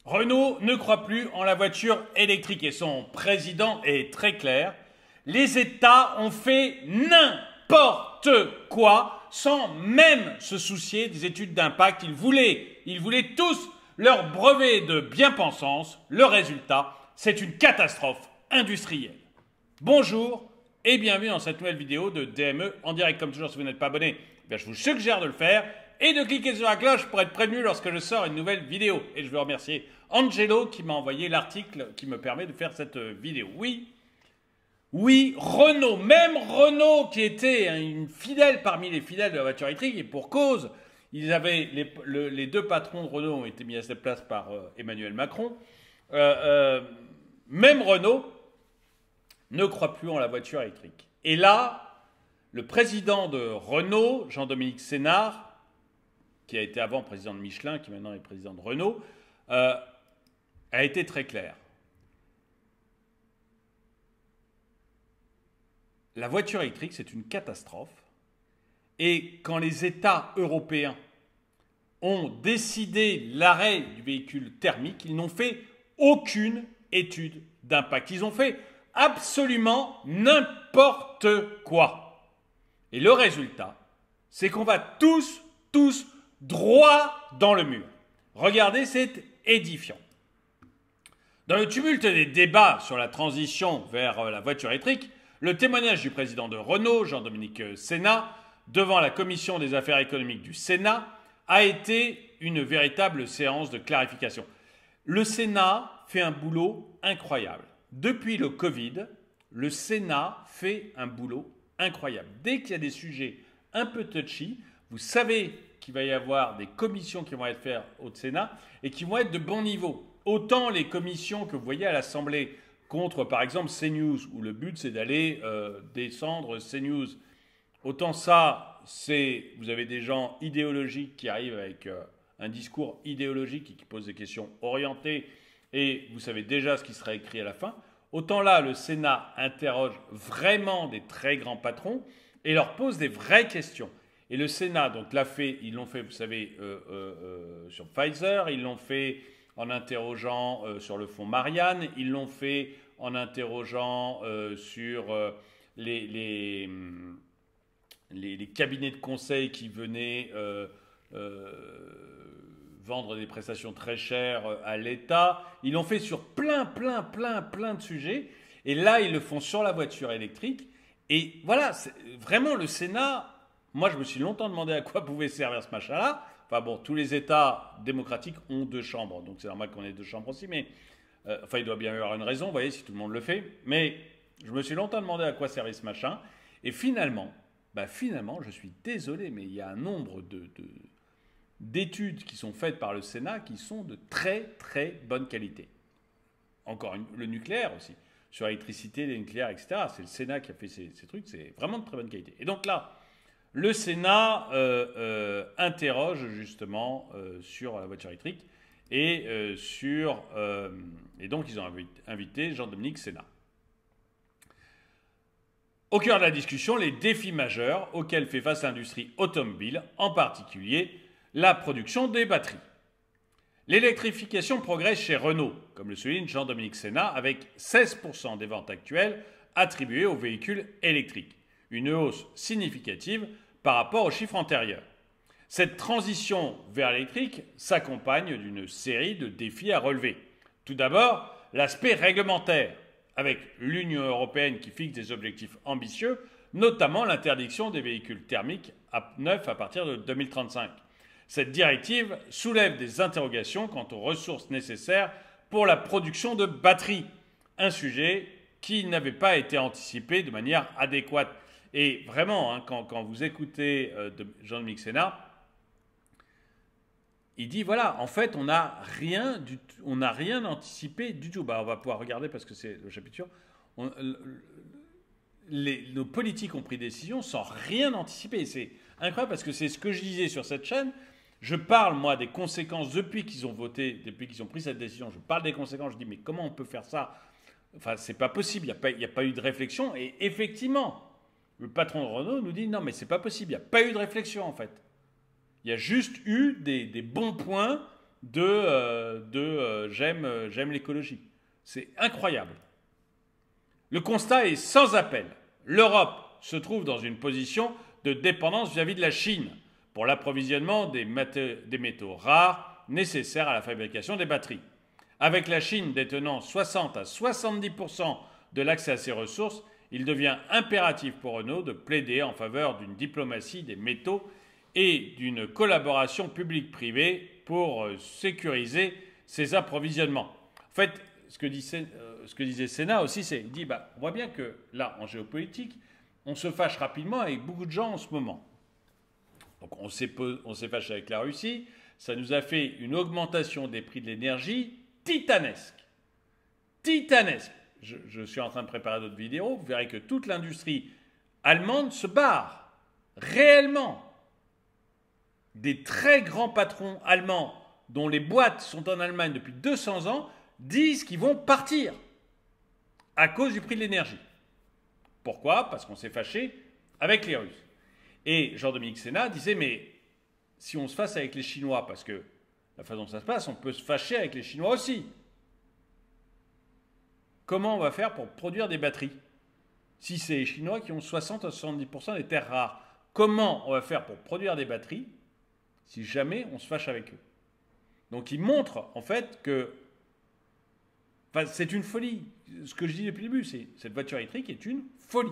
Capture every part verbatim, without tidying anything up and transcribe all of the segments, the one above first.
Renault ne croit plus en la voiture électrique et son président est très clair. Les États ont fait n'importe quoi sans même se soucier des études d'impact. Ils voulaient, ils voulaient tous leur brevet de bien-pensance. Le résultat, c'est une catastrophe industrielle. Bonjour et bienvenue dans cette nouvelle vidéo de D M E en direct. Comme toujours, si vous n'êtes pas abonné, eh bien, je vous suggère de le faire et de cliquer sur la cloche pour être prévenu lorsque je sors une nouvelle vidéo. Et je veux remercier Angelo qui m'a envoyé l'article qui me permet de faire cette vidéo. Oui, oui, Renault, même Renault qui était une fidèle parmi les fidèles de la voiture électrique, et pour cause, ils avaient les, le, les deux patrons de Renault ont été mis à cette place par euh, Emmanuel Macron. Euh, euh, même Renault ne croit plus en la voiture électrique. Et là, le président de Renault, Jean-Dominique Sénard, qui a été avant président de Michelin, qui maintenant est président de Renault, euh, a été très clair. La voiture électrique, c'est une catastrophe. Et quand les États européens ont décidé l'arrêt du véhicule thermique, ils n'ont fait aucune étude d'impact. Ils ont fait absolument n'importe quoi. Et le résultat, c'est qu'on va tous, tous droit dans le mur. Regardez, c'est édifiant. Dans le tumulte des débats sur la transition vers la voiture électrique, le témoignage du président de Renault, Jean-Dominique Sénard, devant la commission des affaires économiques du Sénat, a été une véritable séance de clarification. Le Sénat fait un boulot incroyable. Depuis le Covid, le Sénat fait un boulot incroyable. Dès qu'il y a des sujets un peu touchy, vous savez qu'il va y avoir des commissions qui vont être faites au Sénat et qui vont être de bon niveau. Autant les commissions que vous voyez à l'Assemblée contre, par exemple, CNews, où le but, c'est d'aller euh, descendre CNews. Autant ça, c'est, vous avez des gens idéologiques qui arrivent avec euh, un discours idéologique et qui posent des questions orientées, et vous savez déjà ce qui sera écrit à la fin. Autant là, le Sénat interroge vraiment des très grands patrons et leur pose des vraies questions. Et le Sénat, donc, l'a fait, ils l'ont fait, vous savez, euh, euh, euh, sur Pfizer, ils l'ont fait en interrogeant euh, sur le fonds Marianne, ils l'ont fait en interrogeant euh, sur euh, les, les, les, les cabinets de conseil qui venaient euh, euh, vendre des prestations très chères à l'État. Ils l'ont fait sur plein, plein, plein, plein de sujets. Et là, ils le font sur la voiture électrique. Et voilà, vraiment, le Sénat, moi, je me suis longtemps demandé à quoi pouvait servir ce machin-là. Enfin bon, tous les États démocratiques ont deux chambres, donc c'est normal qu'on ait deux chambres aussi, mais euh, enfin il doit bien y avoir une raison, vous voyez, si tout le monde le fait. Mais je me suis longtemps demandé à quoi servait ce machin, et finalement, bah finalement, je suis désolé, mais il y a un nombre de, de, d'études qui sont faites par le Sénat qui sont de très très bonne qualité. Encore une, le nucléaire aussi, sur l'électricité, les nucléaires, et cetera. C'est le Sénat qui a fait ces, ces trucs, c'est vraiment de très bonne qualité. Et donc là, le Sénat euh, euh, interroge justement euh, sur la voiture électrique et euh, sur euh, et donc ils ont invité Jean-Dominique Sénard. Au cœur de la discussion, les défis majeurs auxquels fait face l'industrie automobile, en particulier la production des batteries. L'électrification progresse chez Renault, comme le souligne Jean-Dominique Sénard, avec seize pour cent des ventes actuelles attribuées aux véhicules électriques. Une hausse significative par rapport aux chiffres antérieurs. Cette transition vers l'électrique s'accompagne d'une série de défis à relever. Tout d'abord, l'aspect réglementaire, avec l'Union européenne qui fixe des objectifs ambitieux, notamment l'interdiction des véhicules thermiques à neuf à partir de deux mille trente-cinq. Cette directive soulève des interrogations quant aux ressources nécessaires pour la production de batteries, un sujet qui n'avait pas été anticipé de manière adéquate. Et vraiment, hein, quand, quand vous écoutez euh, Jean-Dominique Sénard, il dit voilà, en fait, on n'a rien, du, on n'a rien anticipé du tout. Bah, on va pouvoir regarder parce que c'est le chapitre. On, les, nos politiques ont pris des décisions sans rien anticiper. C'est incroyable parce que c'est ce que je disais sur cette chaîne. Je parle, moi, des conséquences depuis qu'ils ont voté, depuis qu'ils ont pris cette décision. Je parle des conséquences. Je dis mais comment on peut faire ça? Enfin, c'est pas possible. Il n'y a pas, il n'y a pas eu de réflexion. Et effectivement, le patron de Renault nous dit non mais c'est pas possible, il n'y a pas eu de réflexion en fait. Il y a juste eu des, des bons points de, euh, de euh, euh, j'aime euh, j'aime l'écologie. C'est incroyable. Le constat est sans appel. L'Europe se trouve dans une position de dépendance vis-à-vis de la Chine pour l'approvisionnement des, des métaux rares nécessaires à la fabrication des batteries. Avec la Chine détenant soixante à soixante-dix pour cent de l'accès à ces ressources, il devient impératif pour Renault de plaider en faveur d'une diplomatie des métaux et d'une collaboration publique-privée pour sécuriser ses approvisionnements. En fait, ce que, dit, ce que disait Sénat aussi, c'est qu'il dit bah, on voit bien que là, en géopolitique, on se fâche rapidement avec beaucoup de gens en ce moment. Donc on s'est, on s'est fâché avec la Russie, ça nous a fait une augmentation des prix de l'énergie titanesque. Titanesque. Je, je suis en train de préparer d'autres vidéos, vous verrez que toute l'industrie allemande se barre. Réellement. Des très grands patrons allemands dont les boîtes sont en Allemagne depuis deux cents ans disent qu'ils vont partir à cause du prix de l'énergie. Pourquoi? Parce qu'on s'est fâché avec les Russes. Et Jean-Dominique Senard disait, mais si on se fâche avec les Chinois, parce que la façon dont ça se passe, on peut se fâcher avec les Chinois aussi. Comment on va faire pour produire des batteries? Si c'est les Chinois qui ont soixante à soixante-dix pour cent des terres rares, comment on va faire pour produire des batteries si jamais on se fâche avec eux? Donc il montre en fait que enfin, c'est une folie. Ce que je dis depuis le début, c'est cette voiture électrique est une folie.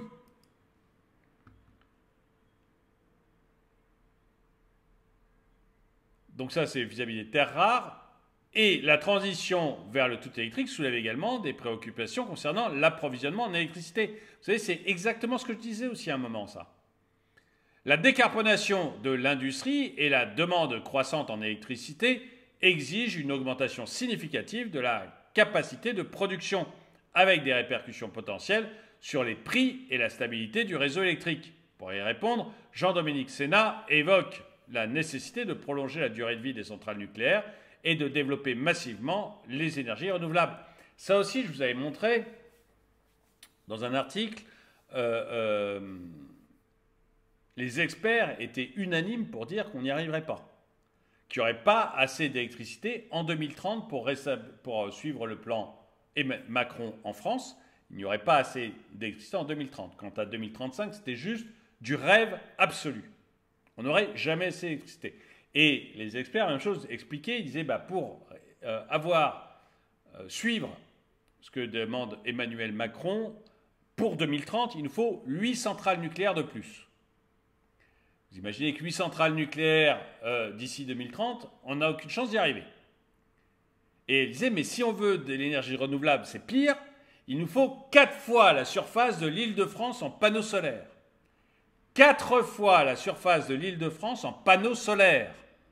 Donc ça, c'est vis-à-vis des terres rares. Et la transition vers le tout électrique soulève également des préoccupations concernant l'approvisionnement en électricité. Vous savez, c'est exactement ce que je disais aussi à un moment, ça. La décarbonation de l'industrie et la demande croissante en électricité exigent une augmentation significative de la capacité de production, avec des répercussions potentielles sur les prix et la stabilité du réseau électrique. Pour y répondre, Jean-Dominique Senard évoque la nécessité de prolonger la durée de vie des centrales nucléaires et de développer massivement les énergies renouvelables. Ça aussi, je vous avais montré dans un article, euh, euh, les experts étaient unanimes pour dire qu'on n'y arriverait pas, qu'il n'y aurait pas assez d'électricité en deux mille trente pour, pour suivre le plan Macron en France. Il n'y aurait pas assez d'électricité en deux mille trente. Quant à deux mille trente-cinq, c'était juste du rêve absolu. On n'aurait jamais assez d'électricité. Et les experts, même chose, expliquaient, ils disaient, bah, pour euh, avoir, euh, suivre ce que demande Emmanuel Macron, pour deux mille trente, il nous faut huit centrales nucléaires de plus. Vous imaginez que huit centrales nucléaires euh, d'ici deux mille trente, on n'a aucune chance d'y arriver. Et ils disaient, mais si on veut de l'énergie renouvelable, c'est pire, il nous faut quatre fois la surface de l'Île-de-France en panneaux solaires. Quatre fois la surface de l'Île-de-France en panneaux solaires.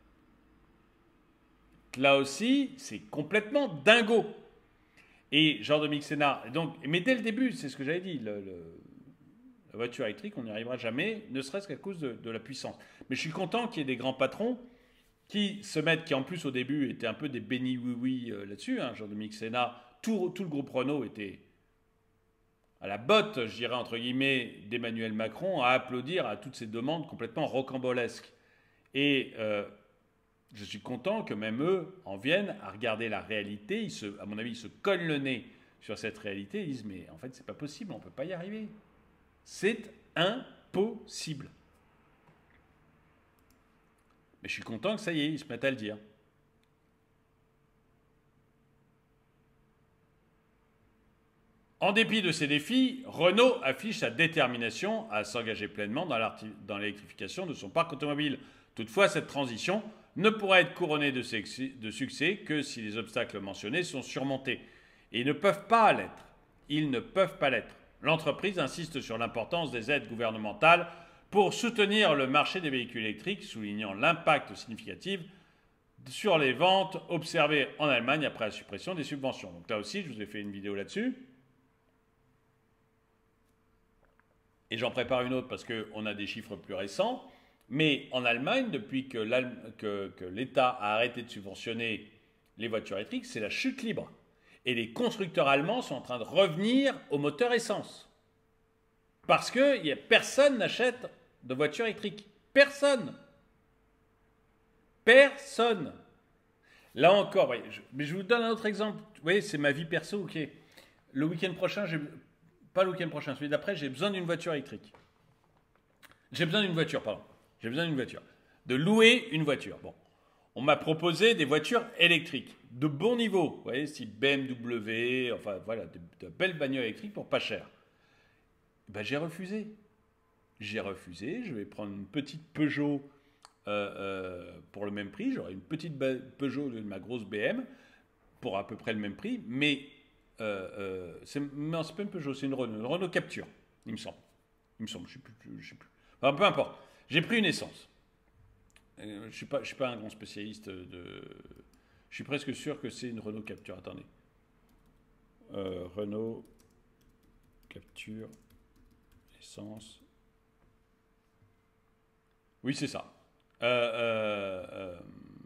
Là aussi, c'est complètement dingo. Et Jean-Dominique Senard, donc, mais dès le début, c'est ce que j'avais dit, le, le, la voiture électrique, on n'y arrivera jamais, ne serait-ce qu'à cause de, de la puissance. Mais je suis content qu'il y ait des grands patrons qui se mettent, qui en plus au début étaient un peu des bénis oui-oui euh, là-dessus, hein, Jean-Dominique Senard, tout, tout le groupe Renault était à la botte, je dirais entre guillemets, d'Emmanuel Macron, à applaudir à toutes ces demandes complètement rocambolesques. Et euh, je suis content que même eux en viennent à regarder la réalité. Ils se, à mon avis, ils se collent le nez sur cette réalité. Ils disent, mais en fait, c'est pas possible, on ne peut pas y arriver. C'est impossible. Mais je suis content que ça y est, ils se mettent à le dire. En dépit de ces défis, Renault affiche sa détermination à s'engager pleinement dans l'électrification de son parc automobile. Toutefois, cette transition ne pourra être couronnée de succès que si les obstacles mentionnés sont surmontés. Et ils ne peuvent pas l'être. Ils ne peuvent pas l'être. L'entreprise insiste sur l'importance des aides gouvernementales pour soutenir le marché des véhicules électriques, soulignant l'impact significatif sur les ventes observées en Allemagne après la suppression des subventions. Donc là aussi, je vous ai fait une vidéo là-dessus. Et j'en prépare une autre parce qu'on a des chiffres plus récents. Mais en Allemagne, depuis que l'État a arrêté de subventionner les voitures électriques, c'est la chute libre. Et les constructeurs allemands sont en train de revenir au moteur essence. Parce que y a, personne n'achète de voiture électrique. Personne. Personne. Là encore, voyez, je, mais je vous donne un autre exemple. Vous voyez, c'est ma vie perso, ok. Le week-end prochain, j'ai, pas le week-end prochain, celui d'après, j'ai besoin d'une voiture électrique. J'ai besoin d'une voiture, pardon. J'ai besoin d'une voiture. De louer une voiture. Bon. On m'a proposé des voitures électriques de bon niveau. Vous voyez, si B M W, enfin voilà, de, de belles bagnoles électriques pour pas cher. Ben, j'ai refusé. J'ai refusé. Je vais prendre une petite Peugeot euh, euh, pour le même prix. J'aurai une petite Peugeot de ma grosse B M pour à peu près le même prix. Mais euh, euh, c'est, non, c'est pas une Peugeot, c'est une Renault, une Renault Capture, il me semble. Il me semble, je sais plus, je sais plus. Enfin, peu importe. J'ai pris une essence. Euh, je ne suis, suis pas un grand spécialiste de... Je suis presque sûr que c'est une Renault Capture. Attendez. Euh, Renault Capture essence. Oui, c'est ça. Euh, euh, euh,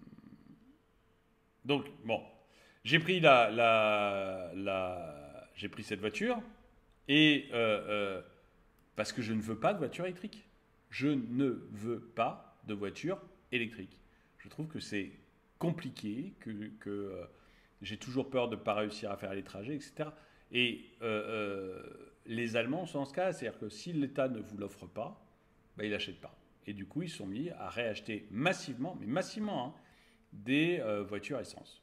donc, bon. J'ai pris la, la, la j'ai pris cette voiture et euh, euh, parce que je ne veux pas de voiture électrique. Je ne veux pas de voiture électrique. Je trouve que c'est compliqué, que, que euh, j'ai toujours peur de ne pas réussir à faire les trajets, et cetera. Et euh, euh, les Allemands sont dans ce cas, c'est-à-dire que si l'État ne vous l'offre pas, ben, ils n'achètent pas. Et du coup, ils sont mis à réacheter massivement, mais massivement, hein, des euh, voitures essence.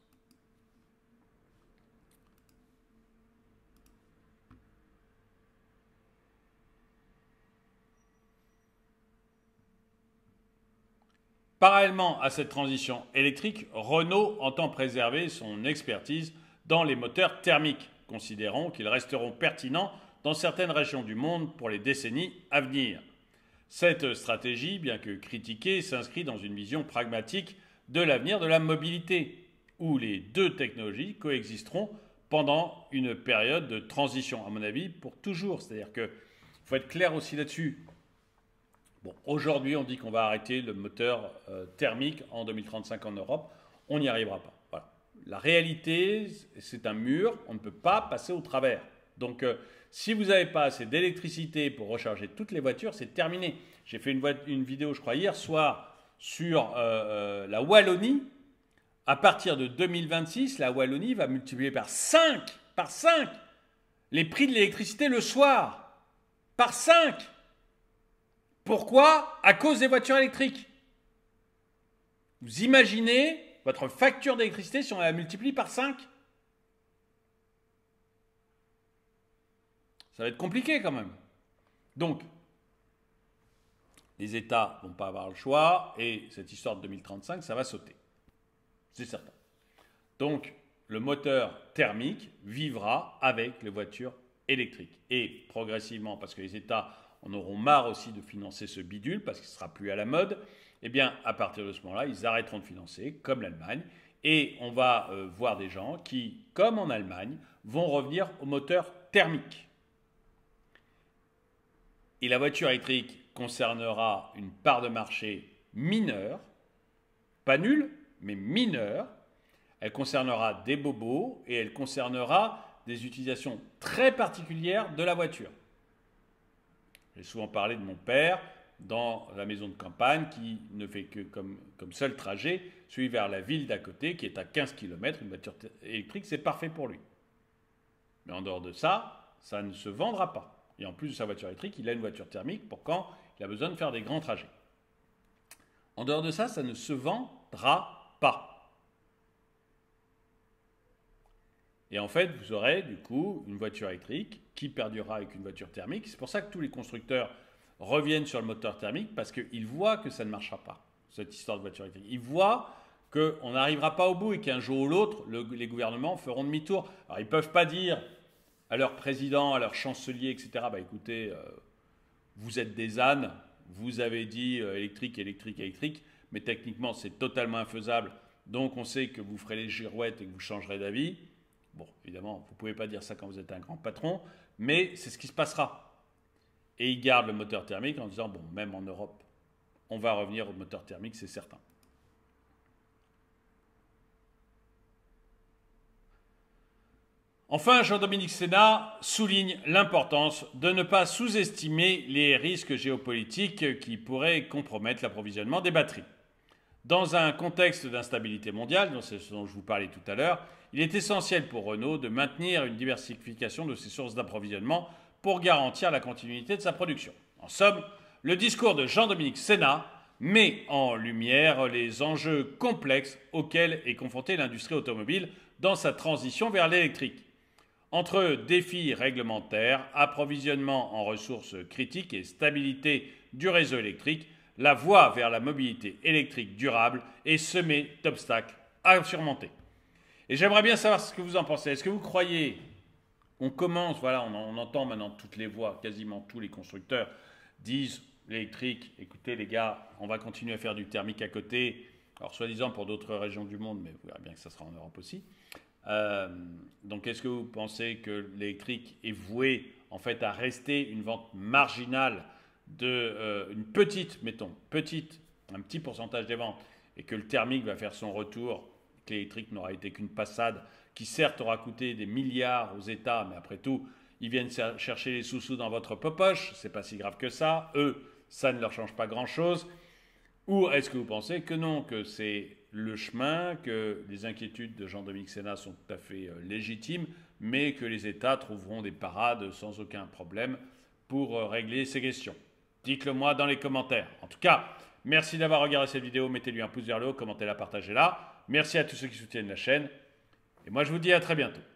Parallèlement à cette transition électrique, Renault entend préserver son expertise dans les moteurs thermiques, considérant qu'ils resteront pertinents dans certaines régions du monde pour les décennies à venir. Cette stratégie, bien que critiquée, s'inscrit dans une vision pragmatique de l'avenir de la mobilité, où les deux technologies coexisteront pendant une période de transition, à mon avis, pour toujours. C'est-à-dire qu'il faut être clair aussi là-dessus. Bon, aujourd'hui, on dit qu'on va arrêter le moteur euh, thermique en deux mille trente-cinq en Europe. On n'y arrivera pas. Voilà. La réalité, c'est un mur. On ne peut pas passer au travers. Donc, euh, si vous n'avez pas assez d'électricité pour recharger toutes les voitures, c'est terminé. J'ai fait une, une vidéo, je crois, hier soir sur euh, euh, la Wallonie. À partir de deux mille vingt-six, la Wallonie va multiplier par cinq, par cinq, les prix de l'électricité le soir. Par cinq. Pourquoi? À cause des voitures électriques. Vous imaginez votre facture d'électricité si on la multiplie par cinq? Ça va être compliqué quand même. Donc, les États ne vont pas avoir le choix et cette histoire de deux mille trente-cinq, ça va sauter. C'est certain. Donc, le moteur thermique vivra avec les voitures électriques. Et progressivement, parce que les États en auront marre aussi de financer ce bidule, parce qu'il ne sera plus à la mode, eh bien, à partir de ce moment-là, ils arrêteront de financer, comme l'Allemagne, et on va euh, voir des gens qui, comme en Allemagne, vont revenir au moteur thermique. Et la voiture électrique concernera une part de marché mineure, pas nulle, mais mineure. Elle concernera des bobos et elle concernera des utilisations très particulières de la voiture. J'ai souvent parlé de mon père dans la maison de campagne qui ne fait que comme, comme seul trajet celui vers la ville d'à côté qui est à quinze kilomètres. Une voiture électrique, c'est parfait pour lui. Mais en dehors de ça, ça ne se vendra pas. Et en plus de sa voiture électrique, il a une voiture thermique pour quand il a besoin de faire des grands trajets. En dehors de ça, ça ne se vendra pas. Et en fait, vous aurez du coup une voiture électrique qui perdurera avec une voiture thermique. C'est pour ça que tous les constructeurs reviennent sur le moteur thermique parce qu'ils voient que ça ne marchera pas, cette histoire de voiture électrique. Ils voient qu'on n'arrivera pas au bout et qu'un jour ou l'autre, le, les gouvernements feront demi-tour. Alors, ils ne peuvent pas dire à leur président, à leur chancelier, et cetera, bah écoutez, euh, vous êtes des ânes, vous avez dit euh, électrique, électrique, électrique, mais techniquement, c'est totalement infaisable. Donc, on sait que vous ferez les girouettes et que vous changerez d'avis. Bon, évidemment, vous ne pouvez pas dire ça quand vous êtes un grand patron, mais c'est ce qui se passera. Et ils gardent le moteur thermique en disant, bon, même en Europe, on va revenir au moteur thermique, c'est certain. Enfin, Jean-Dominique Senard souligne l'importance de ne pas sous-estimer les risques géopolitiques qui pourraient compromettre l'approvisionnement des batteries. Dans un contexte d'instabilité mondiale, dont c'est ce dont je vous parlais tout à l'heure, il est essentiel pour Renault de maintenir une diversification de ses sources d'approvisionnement pour garantir la continuité de sa production. En somme, le discours de Jean-Dominique Senard met en lumière les enjeux complexes auxquels est confrontée l'industrie automobile dans sa transition vers l'électrique. Entre défis réglementaires, approvisionnement en ressources critiques et stabilité du réseau électrique, la voie vers la mobilité électrique durable est semée d'obstacles à surmonter. Et j'aimerais bien savoir ce que vous en pensez. Est-ce que vous croyez, on commence, voilà, on, on entend maintenant toutes les voix, quasiment tous les constructeurs disent l'électrique, écoutez les gars, on va continuer à faire du thermique à côté, alors soi-disant pour d'autres régions du monde, mais vous verrez bien que ça sera en Europe aussi. Euh, donc est-ce que vous pensez que l'électrique est voué en fait à rester une vente marginale de euh, une petite, mettons, petite, un petit pourcentage des ventes, et que le thermique va faire son retour, que l'électrique n'aura été qu'une passade, qui certes aura coûté des milliards aux États, mais après tout, ils viennent chercher les sous-sous dans votre poche, c'est pas si grave que ça, eux, ça ne leur change pas grand-chose. Ou est-ce que vous pensez que non, que c'est le chemin, que les inquiétudes de Jean-Dominique Senard sont tout à fait euh, légitimes, mais que les États trouveront des parades sans aucun problème pour euh, régler ces questions? Dites-le moi dans les commentaires. En tout cas, merci d'avoir regardé cette vidéo. Mettez-lui un pouce vers le haut, commentez-la, partagez-la. Merci à tous ceux qui soutiennent la chaîne. Et moi, je vous dis à très bientôt.